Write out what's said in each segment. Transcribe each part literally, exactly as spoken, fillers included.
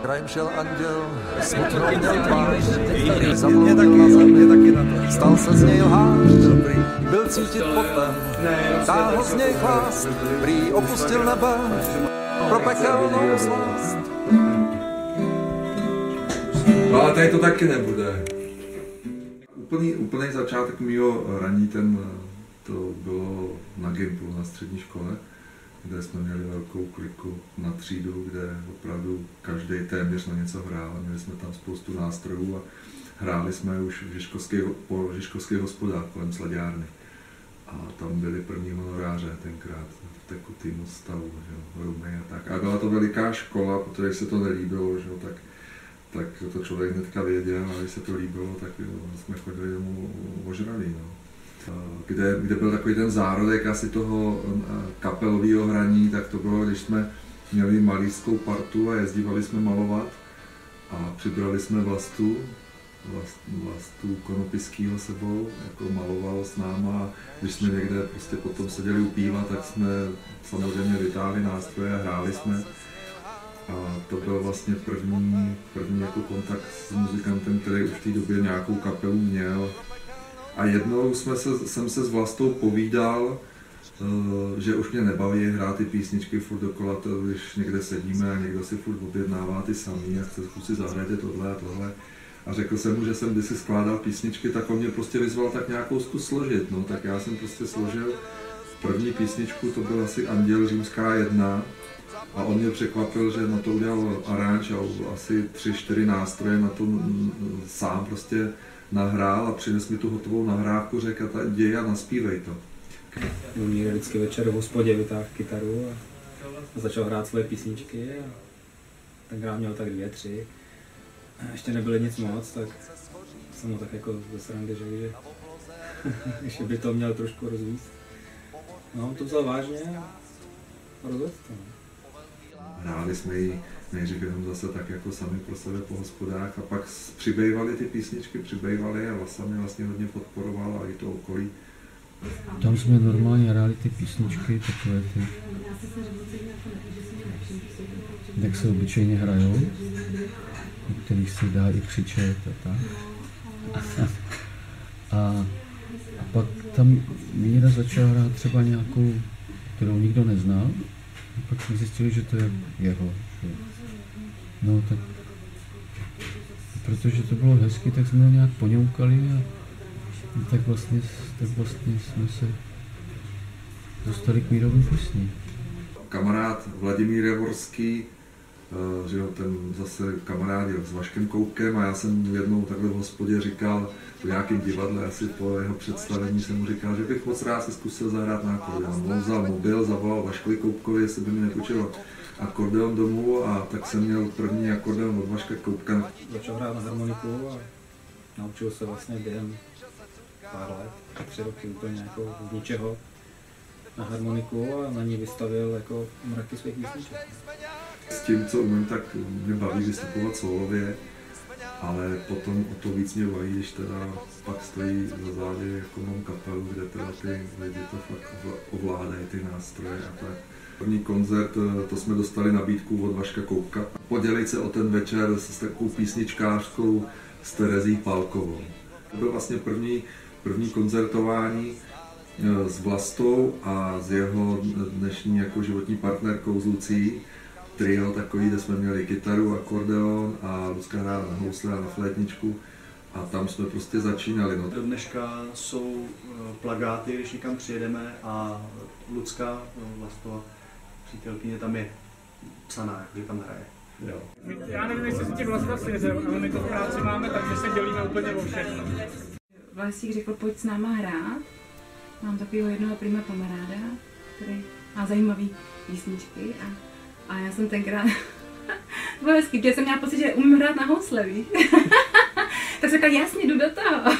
Krajem šel anděl, smutnou měl tvář, zamluvil na zemi, stal se z něj lhář, byl cítit potem, táhl z něj chlást, prý opustil nebe, pro pekelnou slást. No ale tady to taky nebude. Úplný, úplný začátek mýho raní, ten, to bylo na Gimplu, na střední škole, kde jsme měli velkou kliku na třídu, kde opravdu každý téměř na něco hrál. Měli jsme tam spoustu nástrojů a hráli jsme už v Žižkovských, po Žižkovských hospodách kolem slaďárny. A tam byli první honoráře tenkrát v tekutýmu stavu, že, rumy a tak. A byla to veliká škola, protože se to nelíbilo, že, tak, tak to člověk hnedka věděl, a když se to líbilo, tak jo, jsme chodili domů ožralí. No. Kde, kde byl takový ten zárodek asi toho kapelového hraní, tak to bylo, když jsme měli malířskou partu a jezdívali jsme malovat a přibrali jsme Vlastu, vlast, Vlastu Konopiskýho sebou, jako maloval s náma a když jsme někde prostě potom seděli u piva, tak jsme samozřejmě vytáhli nástroje a hráli jsme. A to byl vlastně první, první jako kontakt s muzikantem, který už v té době nějakou kapelu měl. A jednou jsme se, jsem se s Vlastou povídal, že už mě nebaví hrát ty písničky furt dokola, to, když někde sedíme a někdo si furt objednává ty samý a chce si zahrajte tohle a tohle. A řekl jsem mu, že jsem kdysi skládal písničky, tak on mě prostě vyzval tak nějakou zkus složit. No, tak já jsem prostě složil první písničku, to byl asi Anděl římská jedna. A on mě překvapil, že na to udělal aranž a asi tři, čtyři nástroje na to sám prostě nahrál a přines mi tu hotovou nahrávku, řekl, děj a naspívej to. On někde vždycky večer v hospodě vytáhl kytaru a začal hrát svoje písničky a tenkrát měl tak dvě, tři. A ještě nebyly nic moc, tak jsem mu tak jako ze srandy řekl, že ještě by to měl trošku rozvíct. No, on to vzal vážně a rozvedl to. Hráli jsme ji nejdřív jenom zase tak jako sami pro sebe po hospodách a pak přibývaly ty písničky, přibývaly a Vlasa mě vlastně hodně podporovala a i to okolí. Tam jsme normálně hráli ty písničky, takové ty, jak se obyčejně hrajou, o kterých se dá i křičet a tak. A, a pak tam Míra začal hrát třeba nějakou, kterou nikdo neznal. A pak jsme zjistili, že to je jeho. No tak, protože to bylo hezky, tak jsme ho nějak poňoukali a tak vlastně, tak vlastně jsme se dostali k Mírovým písni. Kamarád Vladimír Javorský, že jo, ten zase kamarád s Vaškem Koupkem a já jsem jednou takhle v hospodě říkal, v nějakém divadle, asi po jeho představení jsem mu říkal, že bych moc rád se zkusil zahrát na akordeon. On vzal mobil, zavolal Vaškovi Koupkovi, jestli by mi nepůjčil akordeon domů a tak jsem měl první akordeon od Vaška Koupka. Začal hrát na harmoniku a naučil se vlastně během pár let, tři roky úplně jako z ničeho na harmoniku a na ní vystavil jako mraky svých písniček. S tím, co umím, tak mě baví vystupovat solově, ale potom o to víc mě baví, když teda pak stojí za zády jako mám kapelu, kde teda ty lidi to fakt ovládají, ty nástroje a tak. První koncert, to jsme dostali nabídku od Vaška Koupka. Podělit se o ten večer s takovou písničkářkou s Terezí Pálkovou. To byl vlastně první, první koncertování s Vlastou a s jeho dnešní jako životní partnerkou s Lucí. Trio takový, kde jsme měli kytaru, akordeon a Lucka hrála na housle a na flétničku a tam jsme prostě začínali. No. Do dneška jsou plakáty, když někam přijedeme a Lucka, Vlastova přítelkyně, tam je psaná, jak tam hraje. Jo. Já nevím, jestli si ti Vlasta svěřil, ale my to v práci máme, takže se dělíme úplně o všechno. Vlastík řekl, pojď s náma hrát. Mám takového jednoho prima kamaráda, který má zajímavý písničky a, a já jsem tenkrát bylo hezký, protože jsem měla pocit, že umím hrát na housle, víš? Tak jsem říkala, jasně, jdu do toho.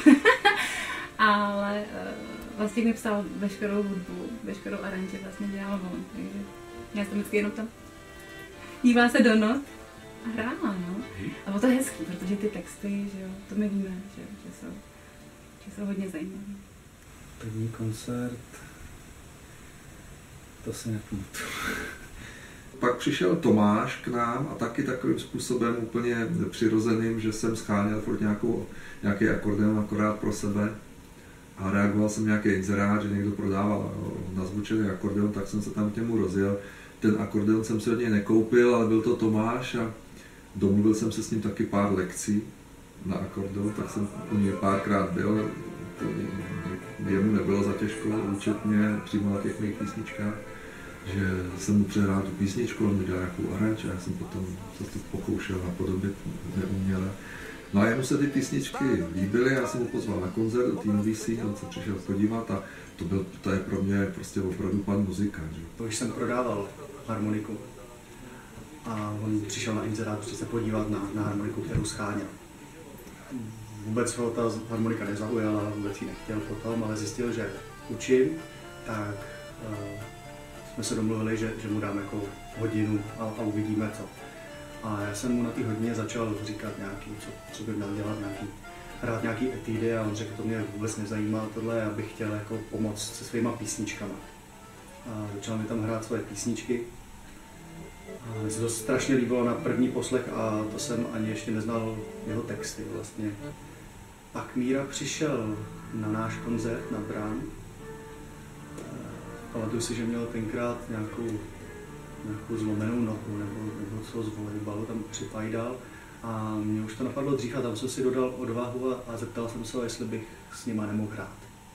Ale uh, Vlastík mi psal veškerou hudbu, veškerou aranže vlastně dělal on, takže já jsem vždycky jenom tam dívá se do not a hrála, no. A bylo to hezký, protože ty texty, že jo, to my víme, že, že, jsou, že jsou hodně zajímavé. První koncert, to si nepamatuju. Pak přišel Tomáš k nám a taky takovým způsobem úplně přirozeným, že jsem scháněl furt nějakou, nějaký akordeon akorát pro sebe a reagoval jsem nějaký inzerát, že někdo prodával nazvučený akordeon, tak jsem se tam k němu rozjel. Ten akordeon jsem si od něj nekoupil, ale byl to Tomáš a domluvil jsem se s ním taky pár lekcí na akordeon, tak jsem u něj párkrát byl. To jemu nebylo za těžko učit mě přímo na těch mých písničkách, že jsem mu přehrál tu písničku, on mi dělal nějakou aranž a já jsem potom se to pokoušel napodobit neuměle. No a jemu se ty písničky líbily, já jsem ho pozval na koncert do té nový síň, on se přišel podívat a to, byl, to je pro mě prostě opravdu pan muzikant. Že? To už jsem prodával harmoniku a on přišel na inzerát prostě se podívat na, na harmoniku, kterou scháněl. Vůbec ho ta harmonika nezaujala, vůbec ji nechtěl potom, ale zjistil, že učím, tak uh, jsme se domluvili, že, že mu dám jako hodinu a, a uvidíme co. A já jsem mu na té hodině začal říkat nějaký, co, co by měl dělat, nějaký, hrát nějaký etídy a on řekl, to mě vůbec nezajímá tohle, já bych chtěl jako pomoct se svýma písničkama. A začal mi tam hrát svoje písničky. A mi se to strašně líbilo na první poslech a to jsem ani ještě neznal jeho texty vlastně. Pak Míra přišel na náš koncert na Brán. Pamatuju si, že měl tenkrát nějakou, nějakou zlomenou nohu nebo, nebo co z volejbalu tam připajdal. A mě už to napadlo dřív a tam jsem si dodal odvahu a, a zeptal jsem se, jestli bych s nima nemohl hrát.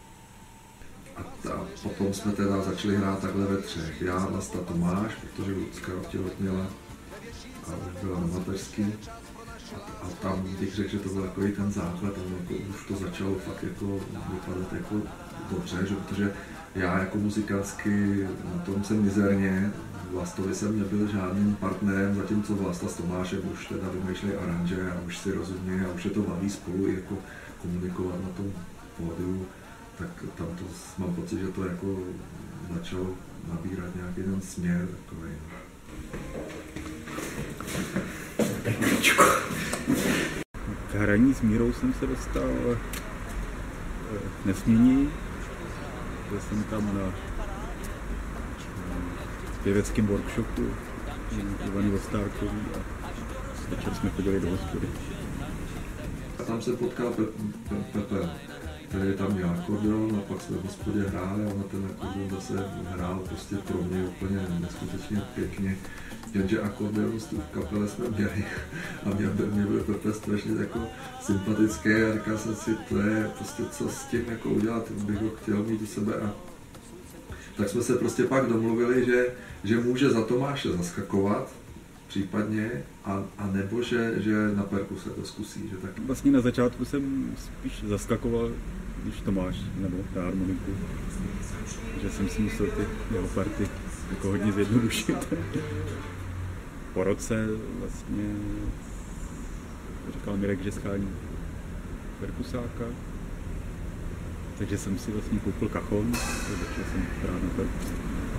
A ta, potom jsme teda začali hrát takhle ve třech. Já, Vlasta, Tomáš, protože Lucka otěhotněla a byla na mateřský. A, a tam bych řekl, že to byl takový ten základ, tam jako, už to začalo fakt jako vypadat jako dobře, že, protože já jako muzikantsky na tom jsem mizerně, Vlastovi jsem nebyl žádným partnerem, zatímco Vlasta s Tomášem už teda vymýšleli aranže a už si rozumějí a už je to baví spolu i jako komunikovat na tom pódiu, tak tam to mám pocit, že to jako začalo nabírat nějaký ten směr takový. K hraní s Mírou jsem se dostal nesmění. Byl jsem tam na pěveckém workshopu Ivany Vostárkový a večer jsme chodili do hospody. A tam se potkal Pepe, který tam měl akordeon a pak jsme v hospodě hráli a on ten akordeon zase hrál prostě pro mě úplně neskutečně pěkně. Jenže akordeonistu v kapele jsme měli a mě, mě byl Pepe strašně jako sympatický a říkal jsem si, to je prostě co s tím jako udělat, bych ho chtěl mít u sebe a tak jsme se prostě pak domluvili, že, že může za Tomáše zaskakovat případně a, a nebo že, že na perkuse to zkusí. Že tak. Vlastně na začátku jsem spíš zaskakoval, když Tomáš nebo na harmoniku, že jsem si musel ty jeho party jako hodně zjednodušit. Po roce vlastně říkal Mirek, že schání perkusáka, takže jsem si vlastně koupil kachon a začal jsem hrát na perkus.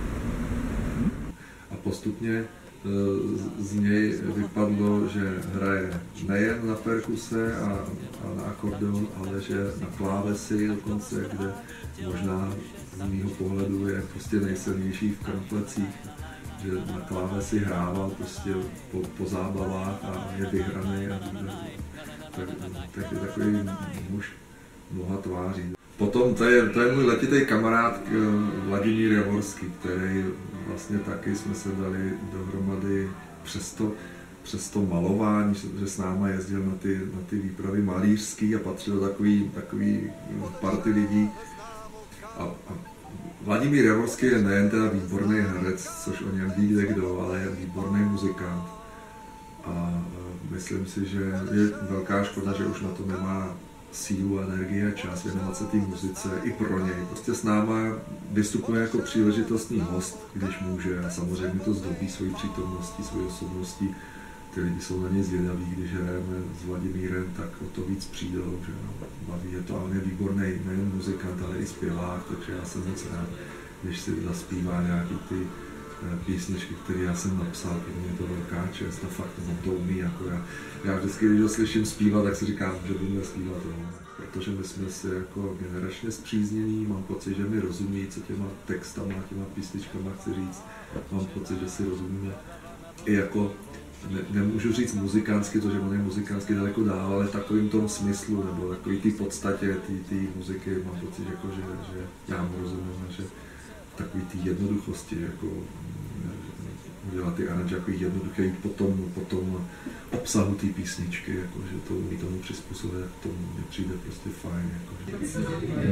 A postupně z něj vypadlo, že hraje nejen na perkuse a, a na akordeon, ale že na klávesi dokonce, kde možná z mýho pohledu je prostě nejsilnější v kramflecích, že na klávesi hrával prostě po, po zábavách a je vyhraný a tak, tak je takový muž mnoha tváří. Potom to je, to je můj letitý kamarád Vladimír Javorský, který vlastně taky jsme se dali dohromady přes to, přes to malování, že s náma jezdil na ty, na ty výpravy malířský a patřil do takový, takový party lidí. A, a Vladimír Javorský je nejen teda výborný herec, což o něm ví kde kdo, ale je výborný muzikant. A myslím si, že je velká škoda, že už na to nemá sílu, energii a čas věnovat se té muzice i pro něj. Prostě s náma vystupuje jako příležitostný host, když může a samozřejmě to zdobí svojí přítomností, svojí osobností. Ty lidi jsou na něj zvědaví, když hrajeme s Vladimírem, tak o to víc přijdou, že baví je to, ale on je výborný nejen muzikant, ale i zpěvák, takže já jsem moc rád, když si zaspívá nějaký ty písničky, které já jsem napsal, pro mě je to velká čest a fakt on to umí. Jako já, já vždycky, když ho slyším zpívat, tak si říkám, že by měl zpívat on. Protože my jsme si jako generačně zpříznění, mám pocit, že mi rozumí, co těma textama, těma písničkama chci říct. Mám pocit, že si rozumíme. I jako, ne, nemůžu říct muzikánsky, to, že on je muzikánsky daleko dál, ale v takovým tom smyslu, nebo takový té podstatě té muziky, mám pocit, jako, že, že já mu rozumím, že takový té jednoduchosti, jako udělat ty aranže jako jednoduché, jít po tom, po tom obsahu té písničky, jako, že to umí tomu přizpůsobit, to mi přijde prostě fajn. Jako, že...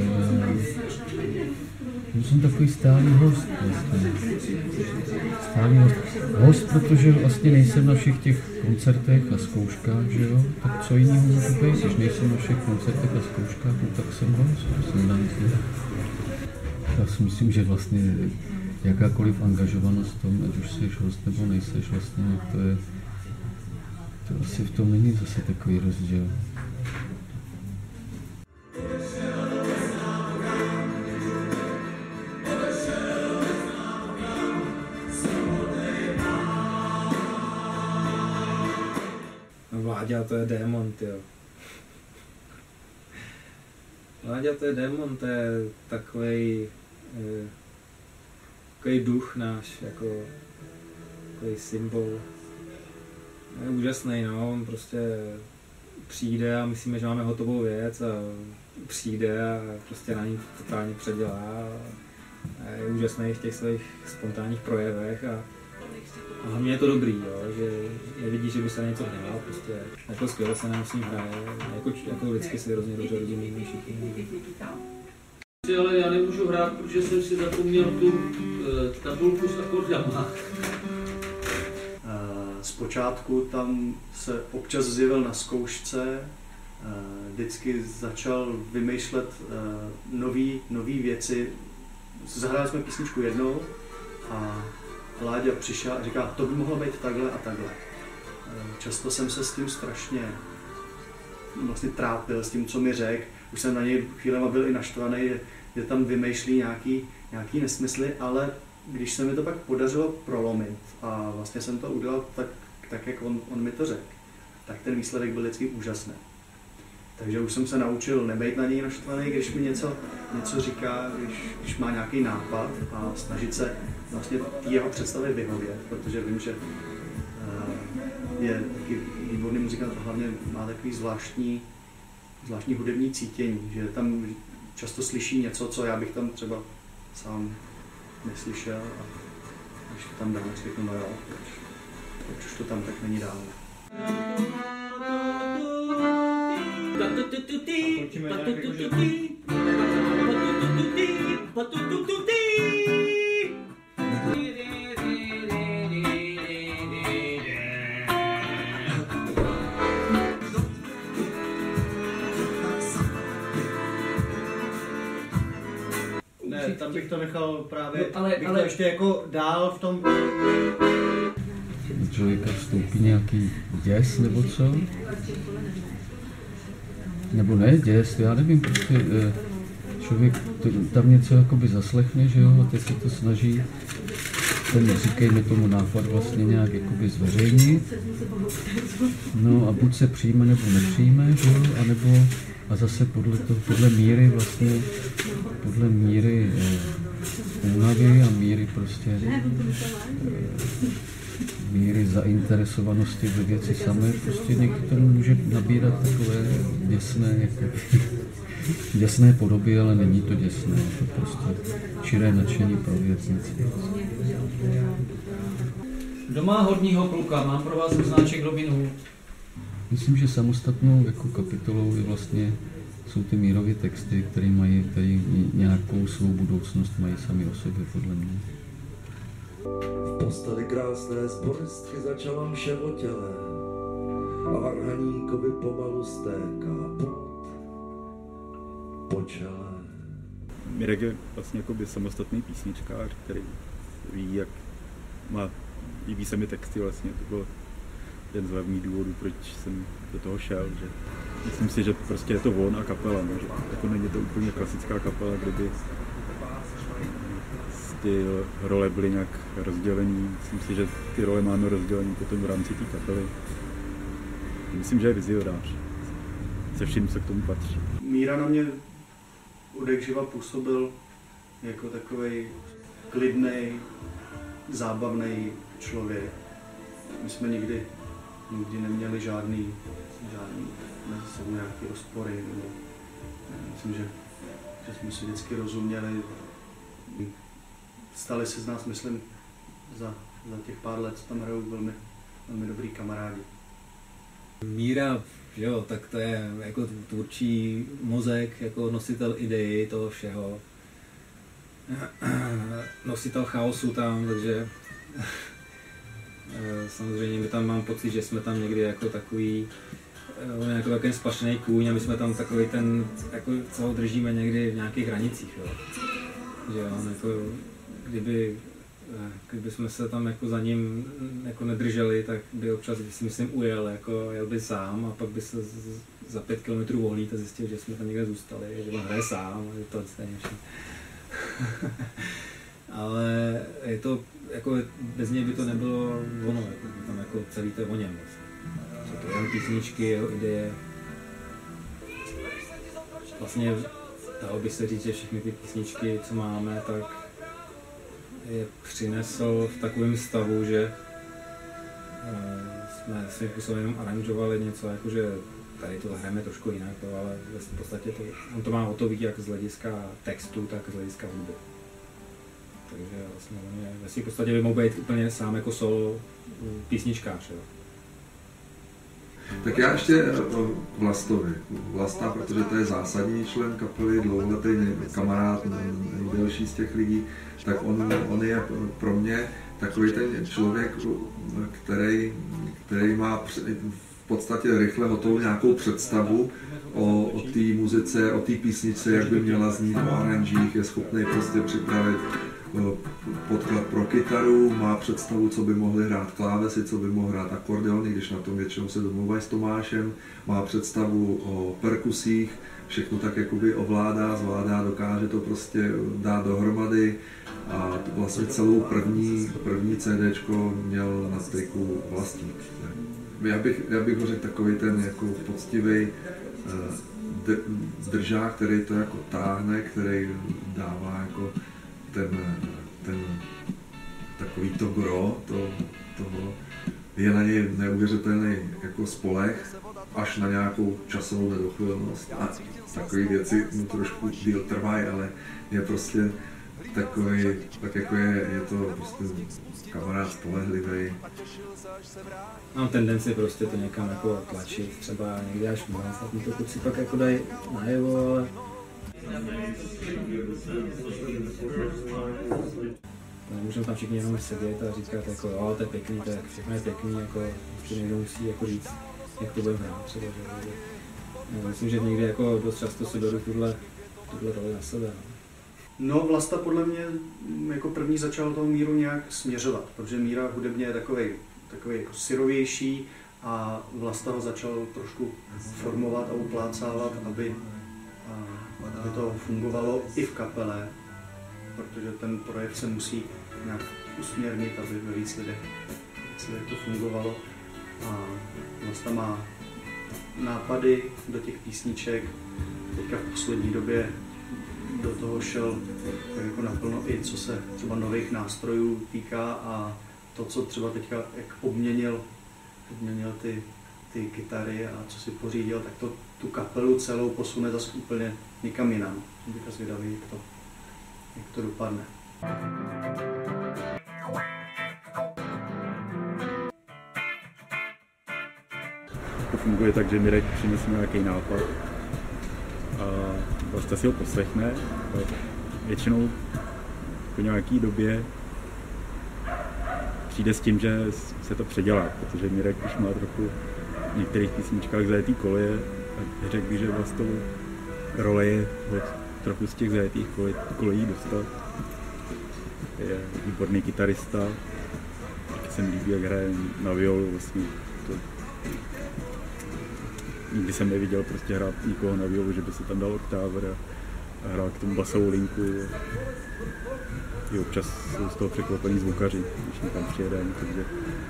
Já jsem takový stálý host vlastně. Stálý host. Host, protože vlastně nejsem na všech těch koncertech a zkouškách, že jo? Tak co jiného můžu být, když nejsem na všech koncertech a zkouškách, no tak jsem host. Jsem na Já si myslím, že vlastně jakákoliv angažovanost v tom, ať už jsi host nebo nejseš, vlastně to je, to asi v tom není zase takový rozdíl. Vláďa, to je démon, tyjo. Vláďa, to je démon, to je takovej, eh, takový duch náš, jako takový symbol. Je úžasný, no, on prostě přijde a myslíme, že máme hotovou věc a přijde a prostě na ní totálně předělá. A je úžasný v těch svých spontánních projevech a, a hlavně je to dobrý, jo, že nevidí, že by se něco hnal, prostě jako skvěle se nám s ním hraje, jako, jako vždycky si hrozně dobře rozumíme všichni. Ale já nemůžu hrát, protože jsem si zapomněl tu uh, tabulku s akordama. Zpočátku tam se občas zjevil na zkoušce, vždycky začal vymýšlet nový, nový věci. Zahráli jsme písničku jednou a Láďa přišel a říká, to by mohlo být takhle a takhle. Často jsem se s tím strašně vlastně trápil, s tím, co mi řekl. Už jsem na něj chvílema byl i naštvaný, že, že tam vymýšlí nějaký, nějaký nesmysly, ale když se mi to pak podařilo prolomit a vlastně jsem to udělal tak, tak jak on, on mi to řekl, tak ten výsledek byl vždycky úžasný. Takže už jsem se naučil nebejt na něj naštvaný, když mi něco, něco říká, když, když má nějaký nápad a snažit se vlastně jeho představě vyhovět, protože vím, že uh, je taky výborný muzikant a hlavně má takový zvláštní, zvláštní hudební cítění, že tam často slyší něco, co já bych tam třeba sám neslyšel a když to tam dám, řeknu, no jo, proč, proč už to tam tak není dál. Ne, tam bych to nechal právě, no, ale, bych ale... to ještě jako dál v tom... Člověka vstoupí nějaký děs nebo co? Nebo ne děs, já nevím, prostě člověk to, tam něco jakoby zaslechne, že jo, a teď se to snaží, ten říkejme tomu nápad vlastně nějak jakoby zveřejnit. No a buď se přijme nebo nepřijme, že jo, anebo a zase podle, to, podle míry vlastně, podle míry eh, únavy a míry prostě eh, míry zainteresovanosti ve věci samé, prostě někdy to může nabírat takové děsné, jako, děsné podoby, ale není to děsné, je to prostě čiré nadšení pro věc, nic víc. Kdo má hodního kluka? Mám pro vás označek Robin Hood. Myslím, že samostatnou jako kapitolou je vlastně, jsou ty mírové texty, které mají který nějakou svou budoucnost, mají sami o sobě, podle mě. V posteli krásné zborstky začala mše o těle a varhaníkovi pomalu stéká pot po čele. Mirek je vlastně jakoby samostatný písničkář, který ví, jak má, líbí se mi texty vlastně, to bylo jeden z hlavních důvodů, proč jsem do toho šel, že myslím si, že prostě je to on a kapela, no, že jako není to úplně klasická kapela, kdyby ty role byly nějak rozdělené. Myslím si, že ty role máme rozdělené potom v rámci té kapely. Myslím, že je vizionář. Se vším, co k tomu patří. Míra na mě odekživa působil jako takovej klidnej, zábavný člověk. My jsme nikdy, nikdy neměli žádný, žádný mezi sebou nějaké rozpory. Nebo, myslím, že, že jsme si vždycky rozuměli. Stali se z nás, myslím, za, za těch pár let, co tam hrajou, velmi, velmi dobrý kamarádi. Míra, jo, tak to je jako tvůrčí mozek, jako nositel ideí toho všeho. Nositel chaosu tam, takže samozřejmě my tam mám pocit, že jsme tam někdy jako takový, on je jako takový splašený kůň a my jsme tam takový ten, jako co ho držíme někdy v nějakých hranicích, jo. Že on jako, kdyby, kdyby jsme se tam jako za ním jako nedrželi, tak by občas, si myslím, ujel, jako jel by sám a pak by se z, za pět kilometrů ohlíd a zjistil, že jsme tam někde zůstali, že on hraje sám, je to stejně všechno. Ale je to, jako bez něj by to nebylo ono, jako, tam jako celý to je o něm. Vlastně. To jen písničky, jeho ideje. Vlastně dalo by se říct, že všechny ty písničky, co máme, tak je přinesl v takovém stavu, že jsme svým způsobem jenom aranžovali něco, jakože tady to hrajeme trošku jinak, ale v podstatě to, on to má o to víc jak z hlediska textu, tak z hlediska hudby. Takže vlastně on je, vlastně v podstatě by mohl být úplně sám jako solo písničkář. Jo. Tak já ještě k Vlastovi. Vlasta, protože to je zásadní člen kapely, dlouholetý kamarád, nejdelší z těch lidí, tak on, on je pro mě takový ten člověk, který, který má v podstatě rychle hotovou nějakou představu o, o té muzice, o té písničce, jak by měla znít o aranžích, je schopný prostě připravit podklad pro kytaru, má představu, co by mohli hrát klávesy, co by mohl hrát akordeony, když na tom většinou se domluvají s Tomášem, má představu o perkusích, všechno tak jakoby ovládá, zvládá, dokáže to prostě dát dohromady a to vlastně celou první, první CDčko měl na triku Vlastník. Já bych, já bych ho řekl takový ten jako poctivý držák, který to jako táhne, který dává jako ten, ten takový to gro, to, toho, je na něj neuvěřitelný jako spoleh, až na nějakou časovou nedochvilnost a takové věci mu trošku díl trvají, ale je prostě takový, tak jako je, je to prostě kamarád spolehlivý. Mám tendenci prostě to někam jako tlačit, třeba někdy až moc, tak mi to kluci pak jako dají najevo, ale nemůžeme tam všichni jenom sedět a říkat jako jo, to je pěkný, to je, všechno je pěkný, jako že někdo musí jako říct, jak to budeme hrát třeba, že no, myslím, že někdy jako dost často si beru tuhle, tuhle roli na sebe. No. no Vlasta podle mě jako první začal toho Míru nějak směřovat, protože Míra hudebně je takovej, takovej jako syrovější a Vlasta ho začal trošku formovat a uplácávat, aby aby to fungovalo i v kapele, protože ten projekt se musí nějak usměrnit, aby ve víc lidech, víc lidech to fungovalo. A Vlasta má nápady do těch písniček, teďka v poslední době do toho šel tak jako naplno i co se třeba nových nástrojů týká a to, co třeba teďka jak obměnil, obměnil ty, ty kytary a co si pořídil, tak to tu kapelu celou posune zase úplně někam jinam. Jsem teďka zvědavý, jak to, jak to dopadne. To funguje tak, že Mirek přinese nějaký nápad a vlastně si ho poslechne. Většinou po nějaký době přijde s tím, že se to předělá, protože Mirek už má trochu v některých písničkách zajetý koleje a řekl bych, že vlastně role je od trochu z těch zajetých kolejí dostat. Je výborný kytarista, taky se mi líbí, jak hraje na violu, vlastně to nikdy jsem neviděl prostě hrát nikoho na violu, že by se tam dal oktáver a hrál k tomu basovou linku. i občas jsou z toho překvapení zvukaři, když někam přijedeme, takže...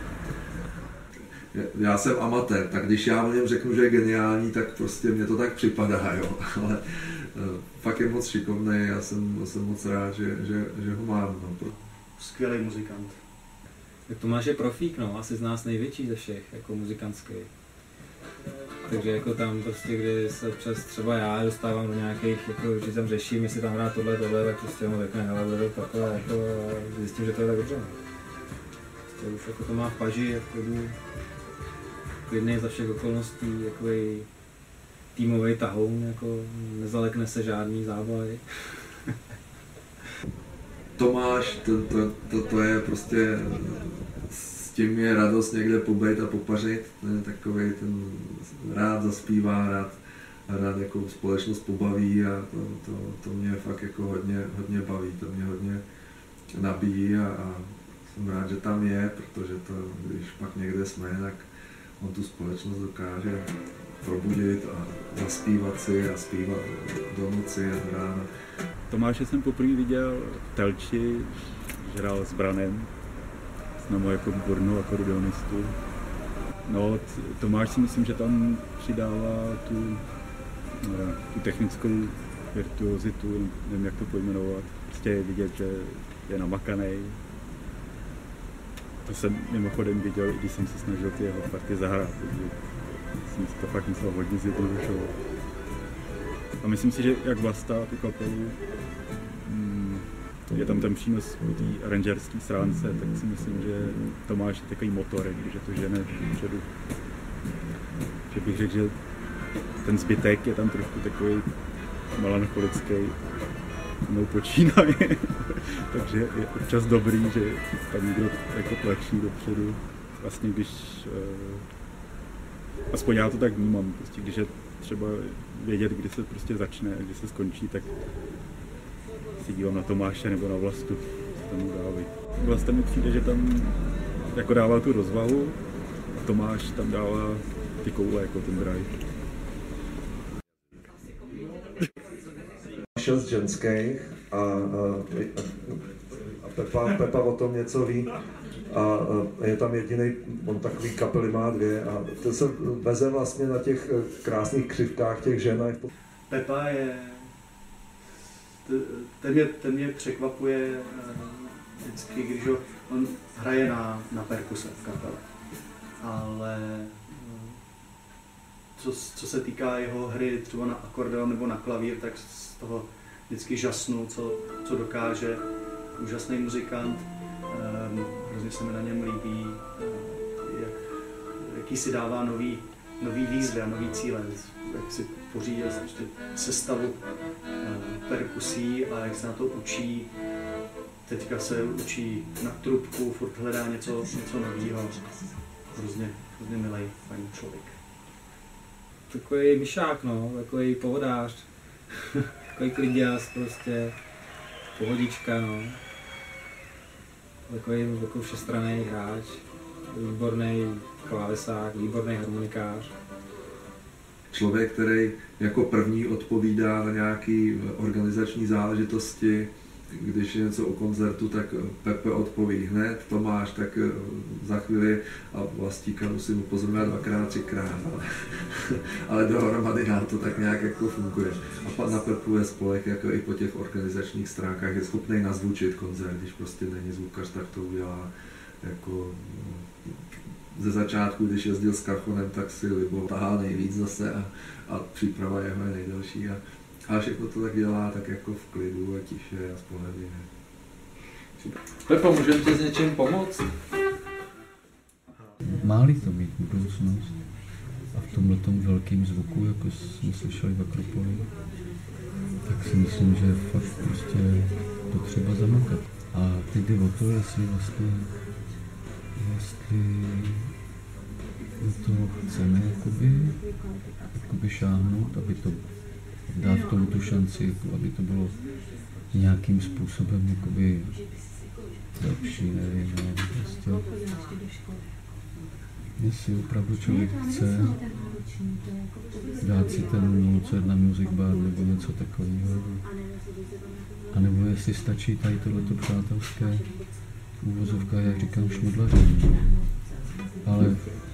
Já jsem amatér, tak když já o něm řeknu, že je geniální, tak prostě mě to tak připadá, jo. Ale fakt je moc šikovný, já jsem, jsem moc rád, že, že, že ho mám. No. Skvělý muzikant. Tak Tomáš je profík, no, asi z nás největší ze všech, jako muzikantský. Takže jako tam prostě, kdy se občas třeba já dostávám do nějakých, jako, že tam řeším, jestli tam hrát tohle, tohle, tak prostě mu řekne, hele, bude to takhle, jako, a zjistím, že to je tak dobře. Prostě už jako to má v paži, jako jdu klidnej za všech okolností, takovej týmový tahoun, jako nezalekne se žádný zábavy. Tomáš, to, to, to, to je prostě, s tím je radost někde pobejt a popařit, takovej ten rád zaspívá, rád, rád jako společnost pobaví a to, to, to mě fakt jako hodně, hodně baví, to mě hodně nabíjí a, a jsem rád, že tam je, protože to, když pak někde jsme, tak on tu společnost dokáže probudit a zaspívat si a zpívat do noci a do rána. Tomáše jsem poprvé viděl v Telči, že hrál s Branem, známou jako výbornou akordeonistu. No, Tomáš si myslím, že tam přidává tu, tu technickou virtuozitu, nevím jak to pojmenovat. Prostě je vidět, že je namakanej. To jsem mimochodem viděl, i když jsem se snažil ty jeho party zahrát, takže jsem si to fakt myslel hodně zjednodušovat. A myslím si, že jak Vlasta tu kapelu, je tam ten přínos po té aranžerské stránce, tak si myslím, že Tomáš je takový motor, že to žene dopředu. Že bych řekl, že ten zbytek je tam trošku takový melancholický, mnou počínaje. Takže je občas dobrý, že tam někdo jako tlačí dopředu. Vlastně když, aspoň já to tak vnímám, prostě když je třeba vědět, kdy se prostě začne a kdy se skončí, tak si dívám na Tomáše nebo na Vlastu, co tam dávají. Vlasta mi přijde, že tam jako dává tu rozvahu a Tomáš tam dává ty koule, jako ten drive. Šest ženských a, a, a Pepa, Pepa o tom něco ví a, a je tam jediný, on takový kapely má dvě a to se veze vlastně na těch krásných křivkách těch žen. Pepa je, ten mě, ten mě překvapuje vždycky, když ho, on hraje na, na perkuse v kapele, ale co, co se týká jeho hry třeba na akordeon nebo na klavír, tak z toho vždycky žasnu, co, co dokáže. Úžasný muzikant, um, hrozně se mi na něm líbí, jak, jaký si dává nový, nový výzvy a nový cíle, jak si pořídil sestavu uh, perkusí a jak se na to učí. Teďka se učí na trubku, furt hledá něco, něco nového. Hrozně, hrozně milý, fajn člověk. Takový myšák, no, takový pohodář, takový kliděs, prostě, pohodička, no. Takový jako všestranný hráč, výborný klávesák, výborný harmonikář. Člověk, který jako první odpovídá na nějaké organizační záležitosti. Když je něco o koncertu, tak Pepe odpoví hned, Tomáš tak za chvíli a Vlastíka musím upozorňovat dvakrát, třikrát, ale, ale dohromady nám to tak nějak jako funguje. A pak na Pepu je spolek jako i po těch organizačních stránkách, je schopný nazvučit koncert, když prostě není zvukař, tak to udělá jako ze začátku, když jezdil s Karchonem, tak si Libo tahá nejvíc zase a, a příprava jeho je nejdelší. A, A všechno to tak dělá tak jako v klidu a tiše a spolehlivě. Pepo, můžeme ti s něčím pomoct? Má-li to mít budoucnost a v tomhletom velkým zvuku, jako jsme slyšeli v Akropoli, tak si myslím, že je fakt prostě potřeba zamakat. A teď jde o to, jestli vlastně, jestli do toho chceme jakoby, jakoby šáhnout, aby to dát tomu tu šanci, aby to bylo nějakým způsobem jakoby lepší, nevím, nevím, prostě. jestli opravdu člověk chce dát si ten Mozart na Music Bar nebo něco takového. A nebo jestli stačí tady tohleto přátelské uvozovka, jak říkám, šmudlaření. Ale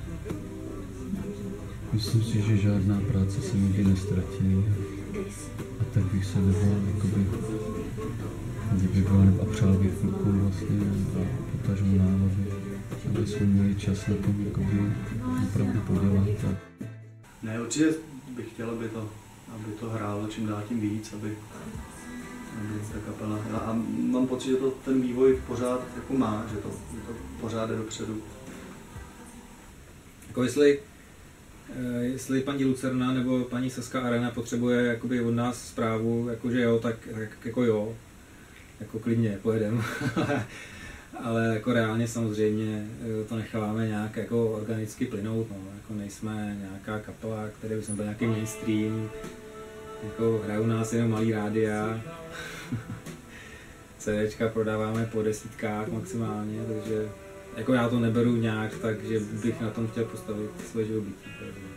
myslím si, že žádná práce se nikdy nestratí. A tak bych se nebál, jakoby, kdyby byl, a přál bych klukům vlastně a potažmo nám, aby, aby jsme měli čas na tom, jakoby, opravdu podělat. A... Ne, určitě bych chtěl, aby to, aby to hrálo čím dál tím víc, aby, aby ta kapela. A mám pocit, že to ten vývoj pořád jako má, že to, že to pořád jde dopředu. Jako jestli, jestli paní Lucerna nebo paní Saská Arena potřebuje jakoby od nás zprávu, jakože jo, tak, tak jako jo, jako klidně pojedeme. Ale jako reálně samozřejmě to necháváme nějak jako organicky plynout, no. Jako nejsme nějaká kapela, která by jsme byl nějaký mainstream, jako hrajou nás jenom malý rádia, CDčka prodáváme po desítkách maximálně, takže jako já to neberu nějak tak, že bych na tom chtěl postavit svoje živobytí.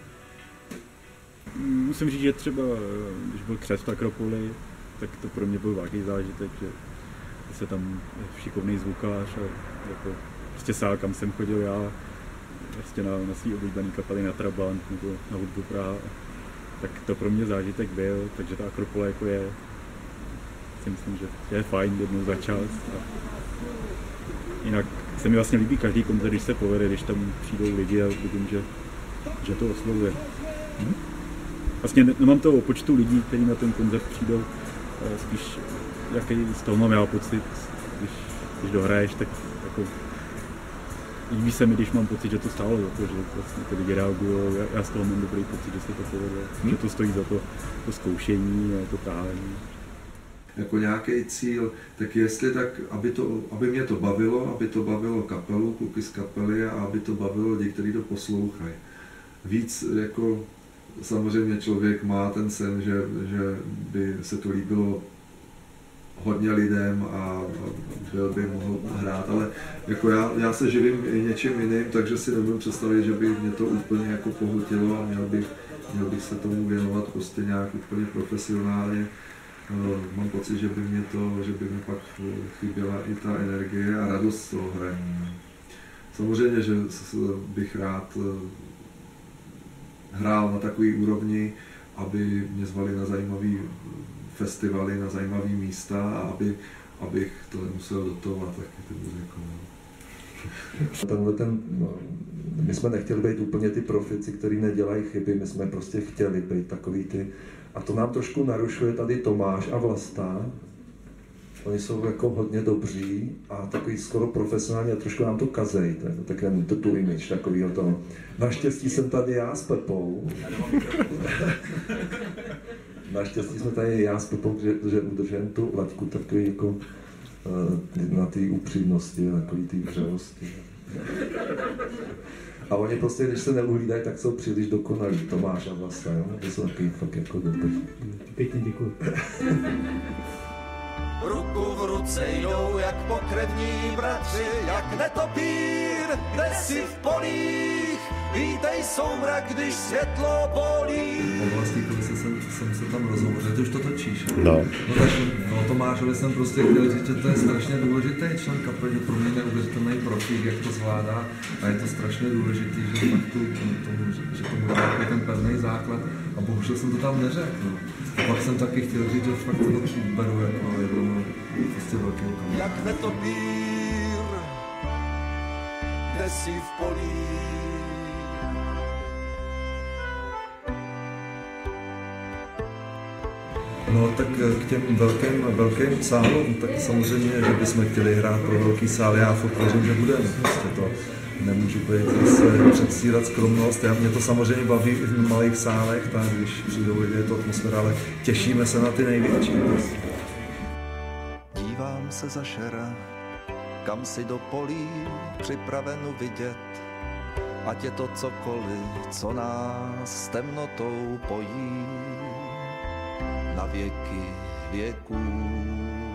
Musím říct, že třeba, když byl křest v Akropoli, tak to pro mě byl velký zážitek, že se tam šikovný zvukář a jako prostě sál, kam jsem chodil já, prostě na, na svý oblíbený kapely na Trabant nebo na hudbu Praha, tak to pro mě zážitek byl, takže ta Akropola jako je, si myslím, že je fajn jednou za čas. A jinak se mi vlastně líbí každý koncert, když se povede, když tam přijdou lidi a vidím, že, že to oslovuje. Hm? Vlastně nemám to o počtu lidí, kteří na ten koncert přijdou, spíš jaký z toho mám já pocit, když, když dohraješ, tak jako líbí se mi, když mám pocit, že to stálo za to, že vlastně ty lidi reagují, já, já z toho mám dobrý pocit, že se to povedlo, hm? že to stojí za to, to zkoušení a to táhání. Jako nějaký cíl, tak jestli tak, aby, to, aby mě to bavilo, aby to bavilo kapelu, kluky z kapely a aby to bavilo lidi, kteří to poslouchají. Víc jako samozřejmě člověk má ten sen, že, že by se to líbilo hodně lidem a byl by mohl hrát, ale jako já, já se živím i něčím jiným, takže si nemůžu představit, že by mě to úplně jako pohltilo a měl bych, měl bych se tomu věnovat prostě nějak úplně profesionálně. Mám pocit, že by mě to, že by mi pak chyběla i ta energie a radost z toho hraní. Samozřejmě, že bych rád hrál na takové úrovni, aby mě zvali na zajímavý festivaly, na zajímavé místa a aby, abych to nemusel dotovat taky ty muziku. Tenhle ten, no, my jsme nechtěli být úplně ty profici, kteří nedělají chyby, my jsme prostě chtěli být takový ty. A to nám trošku narušuje tady Tomáš a Vlasta. Oni jsou jako hodně dobří a takový skoro profesionální a trošku nám to kazej, tak jen to tu image takovýho toho. Naštěstí jsem tady já s Pepou. Naštěstí jsme tady já s Pepou, že, že udržujeme tu laťku takový jako na té upřímnosti, na takový té vřelosti. A oni prostě, když se neuhlídají, tak jsou příliš dokonalí, Tomáš a Vlasta, jo? To jsou takový fakt jako dobrý. Pěkně děkuji. Ruku v ruce jdou jak pokrevní bratři, jak netopír, kde si v polích. Vítej soumrak, když světlo bolí. O Vlastíkovi jsem, jsem se tam rozhovořil, ty už to točíš. No. No tak no, Tomášovi jsem prostě chtěl říct, že to je strašně důležitý člen kapely, že pro mě neuvěřitelný profík, jak to zvládá a je to strašně důležitý, že fakt tu, tomu, že, že tomu dá ten pevný základ a bohužel jsem to tam neřekl. No. A pak jsem taky chtěl říct, že fakt to beru jako jednou prostě velký úkol. Jak netopír, kde si v polích. No tak k těm velkým, velkým sálům, tak samozřejmě, že bychom chtěli hrát pro velký sál, já furt věřím, že budeme. Prostě to nemůžu být zase předstírat skromnost. Já, mě to samozřejmě baví i v malých sálech, tak když přijdou lidé, je to atmosféra, ale těšíme se na ty největší. Dívám se za šera, kam si do polí připravenu vidět, ať je to cokoliv, co nás s temnotou pojí. Na věky věků.